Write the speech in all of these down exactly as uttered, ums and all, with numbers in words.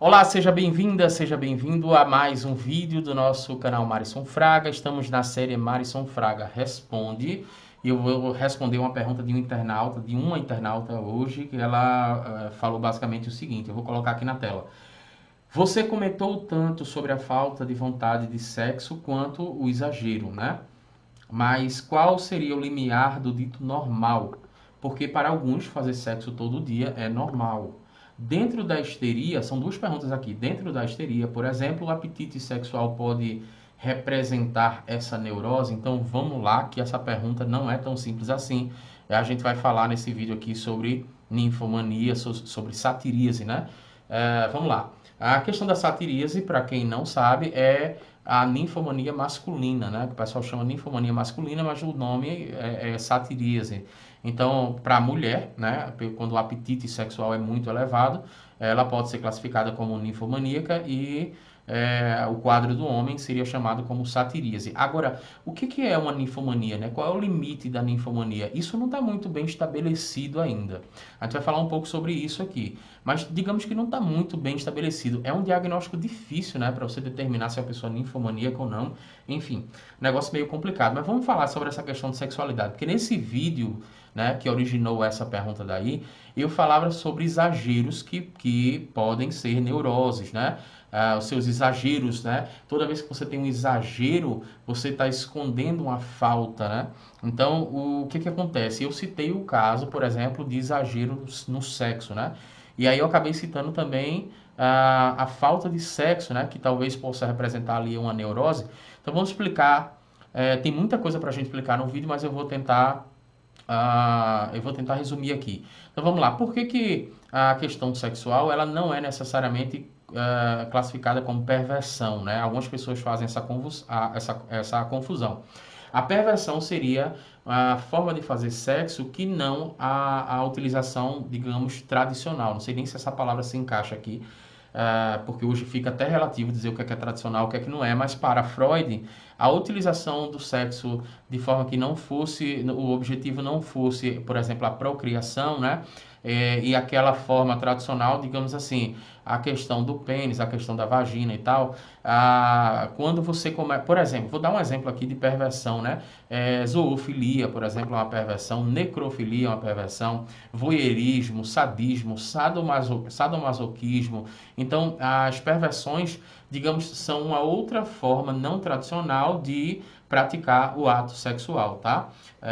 Olá, seja bem-vinda, seja bem-vindo a mais um vídeo do nosso canal Marisson Fraga. Estamos na série Marisson Fraga Responde e eu vou responder uma pergunta de um internauta, de uma internauta hoje, que ela uh, falou basicamente o seguinte, eu vou colocar aqui na tela. Você comentou tanto sobre a falta de vontade de sexo quanto o exagero, né? Mas qual seria o limiar do dito normal? Porque para alguns fazer sexo todo dia é normal. Dentro da histeria, são duas perguntas aqui. Dentro da histeria, por exemplo, o apetite sexual pode representar essa neurose? Então vamos lá, que essa pergunta não é tão simples assim. A gente vai falar nesse vídeo aqui sobre ninfomania, sobre satiríase, né? É, vamos lá. A questão da satiríase, para quem não sabe, é a ninfomania masculina, né? Que o pessoal chama ninfomania masculina, mas o nome é, é satiríase. Então, para a mulher, né, quando o apetite sexual é muito elevado, ela pode ser classificada como ninfomaníaca e é, o quadro do homem seria chamado como satiríase. Agora, o que, que é uma ninfomania, né? Qual é o limite da ninfomania? Isso não está muito bem estabelecido ainda. A gente vai falar um pouco sobre isso aqui. Mas digamos que não está muito bem estabelecido. É um diagnóstico difícil, né, para você determinar se a pessoa é ninfomaníaca ou não. Enfim, negócio meio complicado. Mas vamos falar sobre essa questão de sexualidade. Porque nesse vídeo, né, que originou essa pergunta daí, eu falava sobre exageros que, que podem ser neuroses, né? Ah, os seus exageros, né? Toda vez que você tem um exagero, você está escondendo uma falta, né? Então, o que que acontece? Eu citei o caso, por exemplo, de exagero no sexo, né? E aí eu acabei citando também a, a falta de sexo, né? Que talvez possa representar ali uma neurose. Então, vamos explicar. É, tem muita coisa para a gente explicar no vídeo, mas eu vou tentar Uh, eu vou tentar resumir aqui. Então vamos lá. Por que, que a questão sexual ela não é necessariamente uh, classificada como perversão, né? Algumas pessoas fazem essa, confus essa, essa confusão. A perversão seria a forma de fazer sexo que não a, a utilização, digamos, tradicional. Não sei nem se essa palavra se encaixa aqui, uh, porque hoje fica até relativo dizer o que é, que é tradicional, o que é que não é, mas para Freud, a utilização do sexo de forma que não fosse, o objetivo não fosse, por exemplo, a procriação, né? É, e aquela forma tradicional, digamos assim, a questão do pênis, a questão da vagina e tal, a, quando você começa, por exemplo, vou dar um exemplo aqui de perversão, né? É, zoofilia, por exemplo, é uma perversão, necrofilia é uma perversão, voyeurismo, sadismo, sadomaso, sadomasoquismo. Então, as perversões, digamos, são uma outra forma não tradicional de praticar o ato sexual, tá?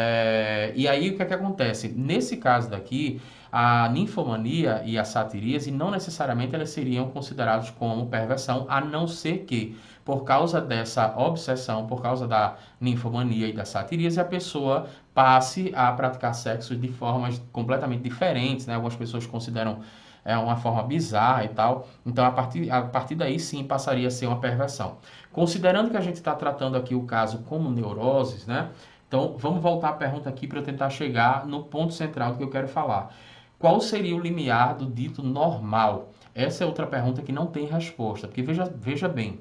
É, e aí, o que é que acontece? Nesse caso daqui, a ninfomania e a satiríase não necessariamente elas seriam consideradas como perversão, a não ser que, por causa dessa obsessão, por causa da ninfomania e da satiríase, a pessoa passe a praticar sexo de formas completamente diferentes, né? Algumas pessoas consideram é uma forma bizarra e tal. Então, a partir, a partir daí, sim, passaria a ser uma perversão. Considerando que a gente está tratando aqui o caso como neuroses, né? Então, vamos voltar à pergunta aqui para eu tentar chegar no ponto central do que eu quero falar. Qual seria o limiar do dito normal? Essa é outra pergunta que não tem resposta, porque veja, veja bem,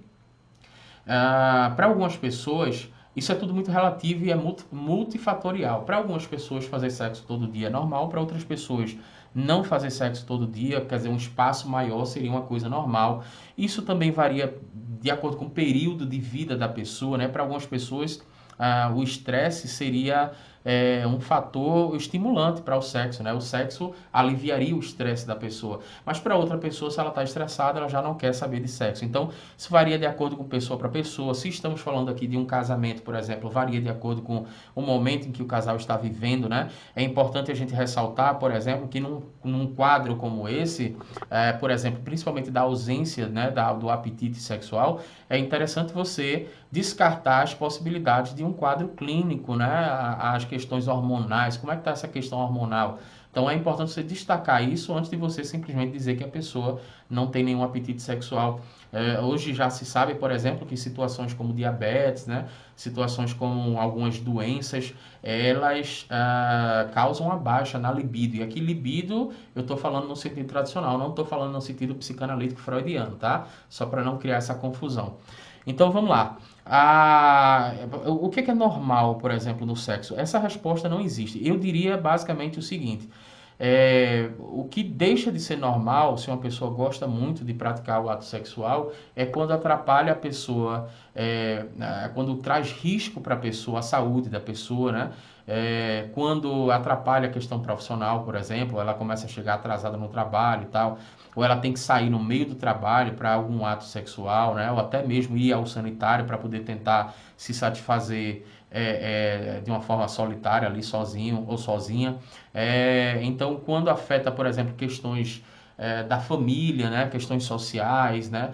uh, para algumas pessoas, isso é tudo muito relativo e é multifatorial. Para algumas pessoas, fazer sexo todo dia é normal, para outras pessoas, não fazer sexo todo dia, quer dizer, um espaço maior seria uma coisa normal. Isso também varia de acordo com o período de vida da pessoa, né? Para algumas pessoas, ah, o estresse seria é, um fator estimulante para o sexo, né? O sexo aliviaria o estresse da pessoa. Mas para outra pessoa, se ela está estressada, ela já não quer saber de sexo. Então, isso varia de acordo com pessoa para pessoa. Se estamos falando aqui de um casamento, por exemplo, varia de acordo com o momento em que o casal está vivendo, né? É importante a gente ressaltar, por exemplo, que num, num quadro como esse, é, por exemplo, principalmente da ausência, né, da, do apetite sexual, é interessante você descartar as possibilidades de um quadro clínico, né? As questões hormonais, como é que está essa questão hormonal? Então é importante você destacar isso antes de você simplesmente dizer que a pessoa não tem nenhum apetite sexual. É, hoje já se sabe, por exemplo, que situações como diabetes, né, situações como algumas doenças, elas ah, causam uma baixa na libido. E aqui libido eu estou falando no sentido tradicional, não estou falando no sentido psicanalítico freudiano, tá? Só para não criar essa confusão. Então vamos lá. Ah, o que é normal, por exemplo, no sexo? Essa resposta não existe. Eu diria basicamente o seguinte: É, o que deixa de ser normal, se uma pessoa gosta muito de praticar o ato sexual, é quando atrapalha a pessoa, é, é, quando traz risco para a pessoa, a saúde da pessoa, né? É, quando atrapalha a questão profissional, por exemplo, ela começa a chegar atrasada no trabalho e tal, ou ela tem que sair no meio do trabalho para algum ato sexual, né? Ou até mesmo ir ao sanitário para poder tentar se satisfazer é, é, de uma forma solitária ali, sozinho ou sozinha. É, então, quando afeta, por exemplo, questões é, da família, né, questões sociais, né,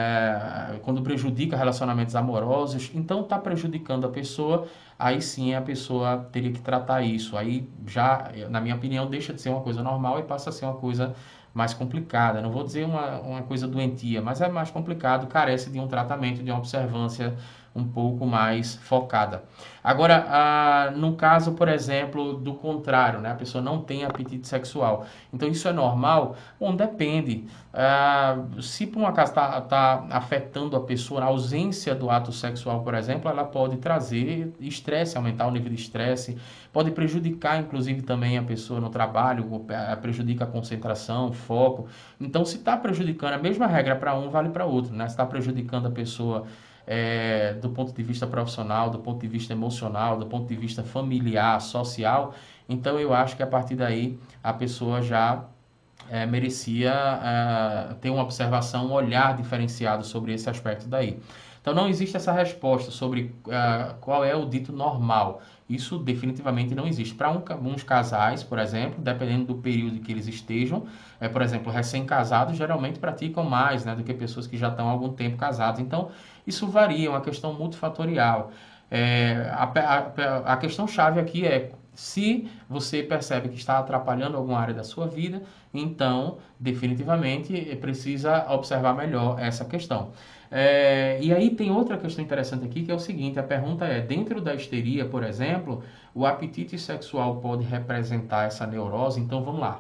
é, quando prejudica relacionamentos amorosos, então está prejudicando a pessoa, aí sim a pessoa teria que tratar isso. Aí já, na minha opinião, deixa de ser uma coisa normal e passa a ser uma coisa mais complicada. Não vou dizer uma, uma coisa doentia, mas é mais complicado, carece de um tratamento, de uma observância um pouco mais focada. Agora, ah, no caso, por exemplo, do contrário, né? A pessoa não tem apetite sexual. Então, isso é normal? Bom, depende. Ah, se por um acaso está tá afetando a pessoa, a ausência do ato sexual, por exemplo, ela pode trazer estresse, aumentar o nível de estresse, pode prejudicar, inclusive, também a pessoa no trabalho, prejudica a concentração, foco. Então, se está prejudicando, a mesma regra para um vale para outro, né? Se está prejudicando a pessoa é, do ponto de vista profissional, do ponto de vista emocional, do ponto de vista familiar, social, então eu acho que a partir daí a pessoa já é, merecia é, ter uma observação, um olhar diferenciado sobre esse aspecto daí. Então não existe essa resposta sobre uh, qual é o dito normal. Isso definitivamente não existe. Para um, uns casais, por exemplo, dependendo do período que eles estejam, é, por exemplo, recém-casados geralmente praticam mais, né, do que pessoas que já estão há algum tempo casadas. Então, isso varia, é uma questão multifatorial. É, a, a, a questão chave aqui é se você percebe que está atrapalhando alguma área da sua vida, então definitivamente precisa observar melhor essa questão. É, e aí tem outra questão interessante aqui, que é o seguinte, a pergunta é, dentro da histeria, por exemplo, o apetite sexual pode representar essa neurose? Então vamos lá.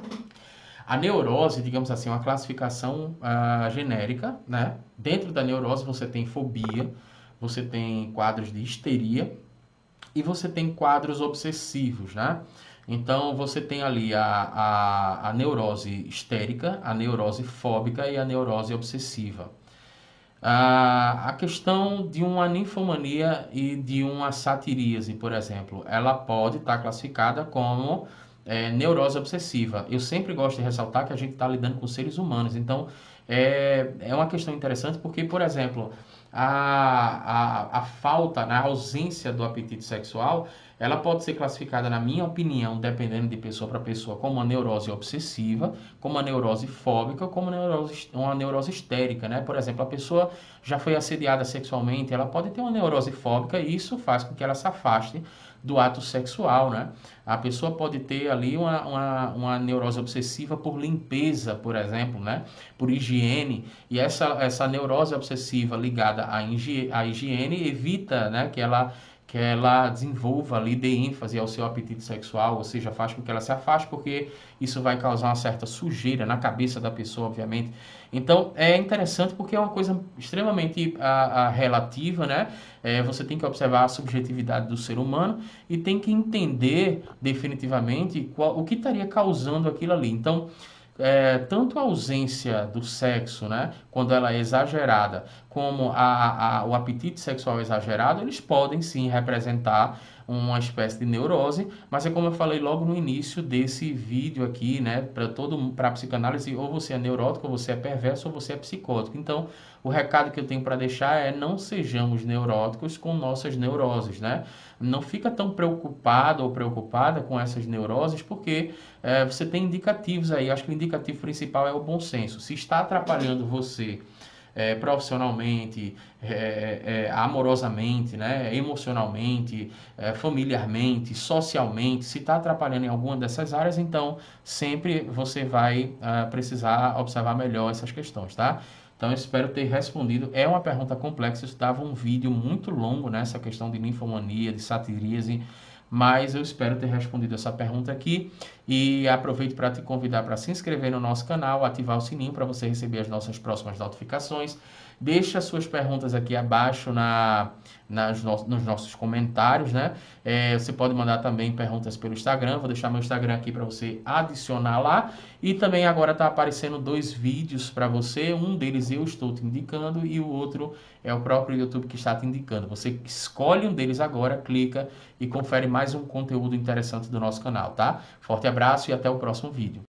A neurose, digamos assim, é uma classificação uh, genérica, né? Dentro da neurose você tem fobia, você tem quadros de histeria e você tem quadros obsessivos, né? Então você tem ali a, a, a neurose histérica, a neurose fóbica e a neurose obsessiva. Ah, a questão de uma ninfomania e de uma satiríase, por exemplo, ela pode estar classificada como é, neurose obsessiva. Eu sempre gosto de ressaltar que a gente está lidando com seres humanos, então é, é uma questão interessante porque, por exemplo, a, a, a falta, né, a ausência do apetite sexual, ela pode ser classificada, na minha opinião, dependendo de pessoa para pessoa, como uma neurose obsessiva, como uma neurose fóbica, como uma neurose, uma neurose histérica, né? Por exemplo, a pessoa já foi assediada sexualmente, ela pode ter uma neurose fóbica e isso faz com que ela se afaste do ato sexual, né? A pessoa pode ter ali uma, uma, uma neurose obsessiva por limpeza, por exemplo, né? Por higiene, e essa, essa neurose obsessiva ligada à higiene evita, né, que ela que ela desenvolva ali, dê ênfase ao seu apetite sexual, ou seja, faz com que ela se afaste, porque isso vai causar uma certa sujeira na cabeça da pessoa, obviamente. Então, é interessante porque é uma coisa extremamente a, a, relativa, né? É, você tem que observar a subjetividade do ser humano e tem que entender definitivamente qual, o que estaria causando aquilo ali. Então, É, tanto a ausência do sexo, né, quando ela é exagerada, como a, a, o apetite sexual exagerado, eles podem sim representar uma espécie de neurose, mas é como eu falei logo no início desse vídeo aqui, né, para todo para a psicanálise, ou você é neurótico, ou você é perverso, ou você é psicótico. Então, o recado que eu tenho para deixar é não sejamos neuróticos com nossas neuroses, né? Não fica tão preocupado ou preocupada com essas neuroses, porque é, você tem indicativos aí. Acho que o indicativo principal é o bom senso. Se está atrapalhando você é, profissionalmente, é, é, amorosamente, né, emocionalmente, é, familiarmente, socialmente, se está atrapalhando em alguma dessas áreas, então sempre você vai uh, precisar observar melhor essas questões, tá? Então, eu espero ter respondido. É uma pergunta complexa, isso dava um vídeo muito longo nessa questão de ninfomania, de satiríase, mas eu espero ter respondido essa pergunta aqui E aproveito para te convidar para se inscrever no nosso canal, ativar o sininho para você receber as nossas próximas notificações. Deixa suas perguntas aqui abaixo na, nas no, nos nossos comentários, né? É, você pode mandar também perguntas pelo Instagram. Vou deixar meu Instagram aqui para você adicionar lá. E também agora está aparecendo dois vídeos para você. Um deles eu estou te indicando e o outro é o próprio YouTube que está te indicando. Você escolhe um deles agora, clica e confere mais um conteúdo interessante do nosso canal, tá? Forte abraço e até o próximo vídeo.